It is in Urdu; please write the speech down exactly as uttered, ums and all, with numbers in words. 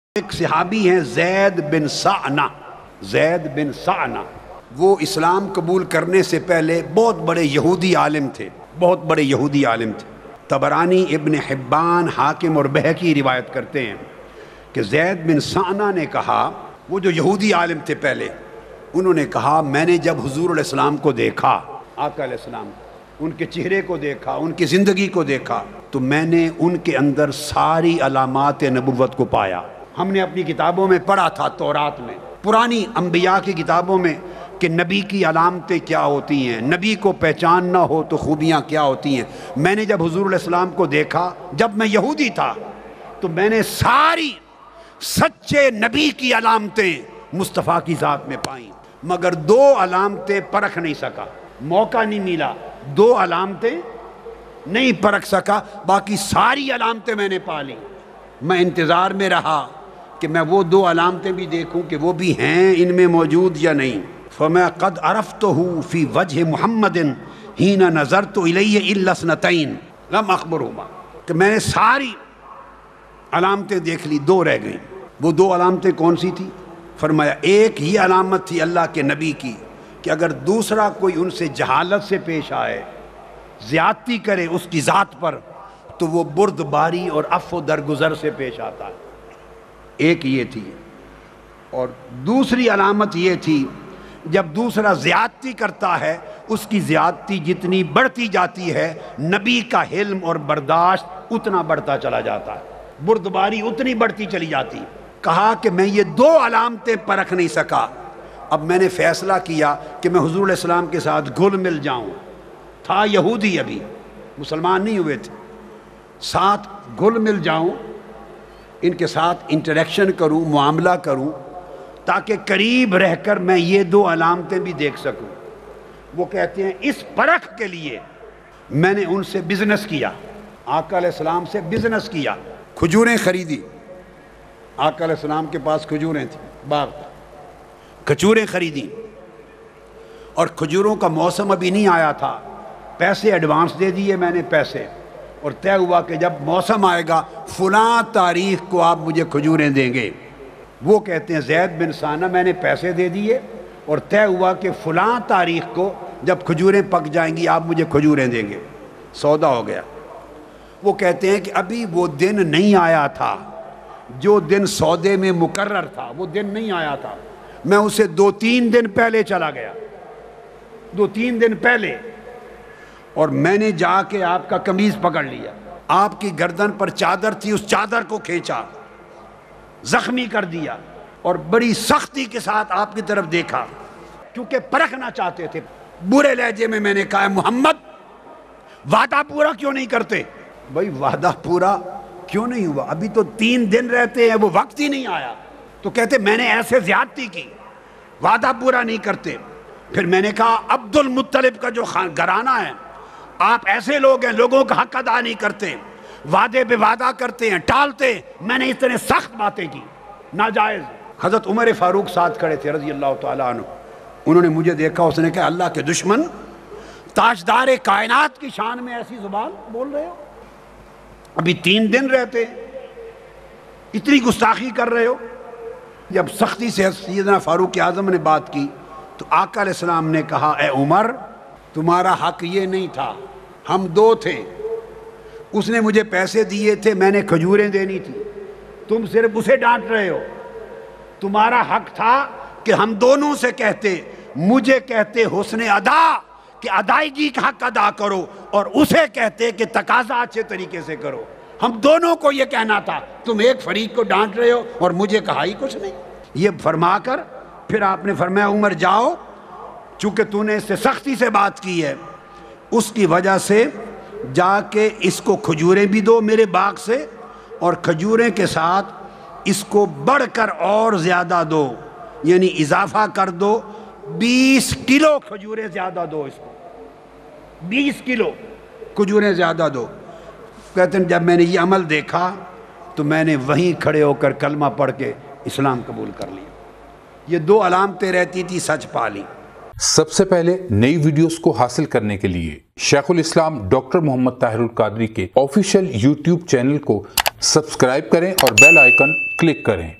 ایک صحابی ہیں زید بن سعنہ زید بن سعنہ وہ اسلام قبول کرنے سے پہلے بہت بڑے یہودی عالم تھے بہت بڑے یہودی عالم تھے طبرانی ابن حبان حاکم اور بہقی روایت کرتے ہیں کہ زید بن سعنہ نے کہا، وہ جو یہودی عالم تھے پہلے، انہوں نے کہا میں نے جب حضور علیہ السلام کو دیکھا، آقا علیہ السلام ان کے چہرے کو دیکھا، ان کی زندگی کو دیکھا، تو میں نے ان کے اندر ساری علامات نبوت کو پایا۔ ہم نے اپنی کتابوں میں پڑھا تھا، تورات میں، پرانی انبیاء کی کتابوں میں، کہ نبی کی علامتیں کیا ہوتی ہیں، نبی کو پہچاننا ہو تو خوبیاں کیا ہوتی ہیں۔ میں نے جب حضور علیہ السلام کو دیکھا، جب میں یہودی تھا، تو میں نے ساری سچے نبی کی علامتیں مصطفیٰ کی ذات میں پائیں، مگر دو علامتیں پرکھ نہیں سکا، موقع نہیں ملا، دو علامتیں نہیں پرکھ سکا، باقی ساری علامتیں میں نے پا لی۔ میں انتظار میں رہا کہ میں وہ دو علامتیں بھی دیکھوں کہ وہ بھی ہیں ان میں موجود یا نہیں۔ فَمَا قَدْ عَرَفْتُهُ فِي وَجْهِ مُحَمَّدٍ حِينَ نَظَرْتُ إِلَيْهِ إِلَّا اثْنَتَيْنِ لَمْ أَخْبِرْهُمَا، کہ میں نے ساری علامتیں دیکھ لی، دو رہ گئیں۔ وہ دو علامتیں کون سی تھی؟ فرمایا ایک یہ علامت تھی اللہ کے نبی کی کہ اگر دوسرا کوئی ان سے جہالت سے پیش آئے، زیادتی کرے اس کی ذات پر، تو وہ بردباری اور عفو درگزر سے پیش آتا ہے۔ ایک یہ تھی، اور دوسری علامت یہ تھی جب دوسرا زیادتی کرتا ہے، اس کی زیادتی جتنی بڑھتی جاتی ہے، نبی کا حلم اور برداشت اتنا بڑھتا چلا جاتا ہے، بردباری اتنی بڑھتی چلی جاتی ہے۔ کہا کہ میں یہ دو علامتیں پرکھ نہیں سکا، اب میں نے فیصلہ کیا کہ میں حضور علیہ السلام کے ساتھ گھل مل جاؤں۔ تھا یہودی، ابھی مسلمان نہیں ہوئے تھے، ساتھ گھل مل جاؤں، ان کے ساتھ انٹریکشن کروں، معاملہ کروں، تاکہ قریب رہ کر میں یہ دو علامتیں بھی دیکھ سکوں۔ وہ کہتے ہیں اس پرکھ کے لیے میں نے ان سے بزنس کیا، آقا علیہ السلام سے بزنس کیا، کھجوریں خریدی۔ آقا علیہ السلام کے پاس کھجوریں تھیں، باغ تھا، کھجوریں خریدی، اور کھجوروں کا موسم ابھی نہیں آیا تھا، پیسے ایڈوانس دے دیے میں نے پیسے، اور طے ہوا کہ جب موسم آئے گا فلاں تاریخ کو آپ مجھے کھجوریں دیں گے۔ وہ کہتے ہیں زید بن سعنہ میں نے پیسے دے دیے اور طے ہوا کہ فلاں تاریخ کو جب کھجوریں پک جائیں گی آپ مجھے کھجوریں دیں گے، سودا ہو گیا۔ وہ کہتے ہیں کہ ابھی وہ دن نہیں آیا تھا جو دن سودے میں مقرر تھا، وہ دن نہیں آیا تھا، میں اسے دو تین دن پہلے چلا گیا، دو تین دن پہلے، اور میں نے جا کے آپ کا قمیض پکڑ لیا، آپ کی گردن پر چادر تھی، اس چادر کو کھینچا، زخمی کر دیا، اور بڑی سختی کے ساتھ آپ کی طرف دیکھا، کیونکہ پرکھنا چاہتے تھے۔ برے لہجے میں میں نے کہا محمد وعدہ پورا کیوں نہیں کرتے؟ بھائی وعدہ پورا کیوں نہیں ہوا؟ ابھی تو تین دن رہتے ہیں، وہ وقت ہی نہیں آیا۔ تو کہتے میں نے ایسے زیادتی کی، وعدہ پورا نہیں کرتے۔ پھر میں نے کہا عبد المطلب کا جو گھرانہ ہے، آپ ایسے لوگ ہیں، لوگوں کا حق ادا نہیں کرتے، وعدے پہ وعدہ کرتے ہیں، ٹالتے ہیں۔ میں نے اتنے سخت باتیں کی، ناجائز۔ حضرت عمر فاروق ساتھ کھڑے تھے رضی اللہ تعالیٰ عنہ، انہوں نے مجھے دیکھا، اس نے کہا اللہ کے دشمن، تاجدار کائنات کی شان میں ایسی زبان بول رہے ہو؟ ابھی تین دن رہتے، اتنی گستاخی کر رہے ہو؟ جب سختی سے سیدنا فاروق اعظم نے بات کی تو آقا علیہ السلام نے کہا اے عمر، تمہارا حق یہ نہیں تھا، ہم دو تھے، اس نے مجھے پیسے دیے تھے، میں نے کھجوریں دینی تھی، تم صرف اسے ڈانٹ رہے ہو۔ تمہارا حق تھا کہ ہم دونوں سے کہتے، مجھے کہتے حسن ادا کہ ادائیگی کا حق ادا کرو، اور اسے کہتے کہ تقاضا اچھے طریقے سے کرو۔ ہم دونوں کو یہ کہنا تھا، تم ایک فریق کو ڈانٹ رہے ہو اور مجھے کہا ہی کچھ نہیں۔ یہ فرما کر پھر آپ نے فرمایا عمر جاؤ، چونکہ تو نے اس سے سختی سے بات کی ہے، اس کی وجہ سے جا کے اس کو کھجوریں بھی دو میرے باغ سے، اور کھجوریں کے ساتھ اس کو بڑھ کر اور زیادہ دو، یعنی اضافہ کر دو، بیس کلو کھجوریں زیادہ دو، اس کو بیس کلو کھجوریں زیادہ دو۔ کہتے ہیں جب میں نے یہ عمل دیکھا تو میں نے وہیں کھڑے ہو کر کلمہ پڑھ کے اسلام قبول کر لیا۔ یہ دو علامتیں رہتی تھی، سچ پا لی۔ سب سے پہلے نئی ویڈیوز کو حاصل کرنے کے لیے شیخ الاسلام ڈاکٹر محمد طاہر القادری کے آفیشیل یوٹیوب چینل کو سبسکرائب کریں اور بیل آئیکن کلک کریں۔